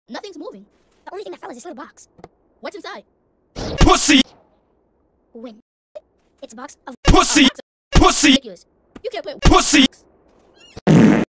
Nothing's moving. The only thing that fell is this little box. What's inside? Pussy! Win. It's a box of Pussy! Pussy! Ridiculous. You can't play Pussy!